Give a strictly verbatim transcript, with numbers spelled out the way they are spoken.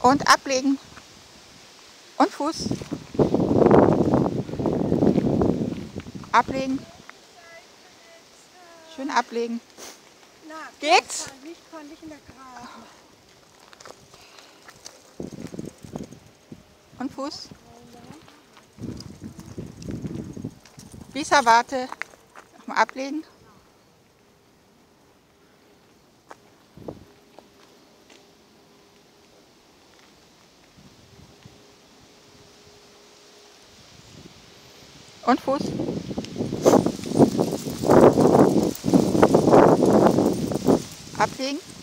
Und ablegen. Und Fuß. Ablegen. Schön ablegen. Na, Geht's? Nicht kann ich in der Graben. Und Fuß. Bisa, warte. Nochmal ablegen. Und Fuß. Ablegen.